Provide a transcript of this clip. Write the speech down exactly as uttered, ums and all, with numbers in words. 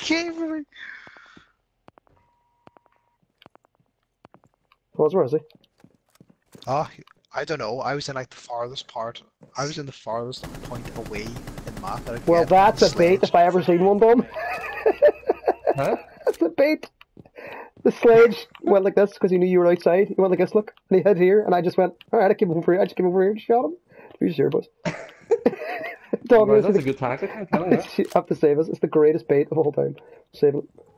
came for me. What's where is he? Ah, I don't know. I was in like the farthest part. I was in the farthest point away in map that I could Well, get that's on a bait sledge. if I ever seen one, Dom. Huh? That's a bait. The sledge went like this because he knew you were outside. He went like this, look, and he hid here, and I just went, all right, I came over here. I just came over here and shot him. Who's here, boys? Dom, Right, it's that's the, a good tactic, I'm telling you. you have to save us. It's the greatest bait of all time. Save it.